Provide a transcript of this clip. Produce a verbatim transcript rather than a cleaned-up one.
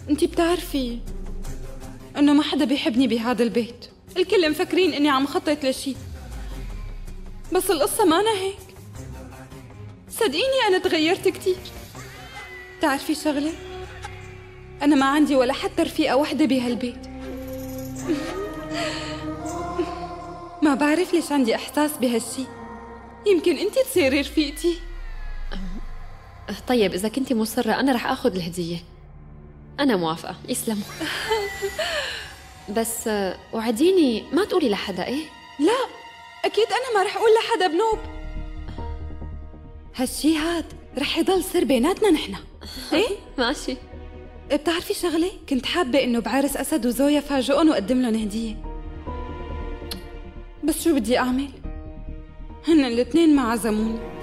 انتي بتعرفي انه ما حدا بيحبني بهذا البيت، الكل مفكرين اني عم خطط لشي، بس القصة مانا هيك. صدقيني انا تغيرت كتير. تعرفي شغلة؟ انا ما عندي ولا حتى رفيقة وحدة بهالبيت. ما بعرف ليش عندي احساس بهالشي، يمكن انتي تصيري رفيقتي. طيب اذا كنتي مصرة انا رح اخذ الهدية، انا موافقة، يسلموا. بس وعديني ما تقولي لحدا. ايه لا اكيد انا ما رح اقول لحدا بنوب. هالشي هاد رح يضل سر بيناتنا نحنا. ايه ماشي. بتعرفي شغلة؟ كنت حابة انه بعرس اسد وزويا فاجئهم وقدم لهم هدية، بس شو بدي اعمل؟ هن الاثنين ما عزموني.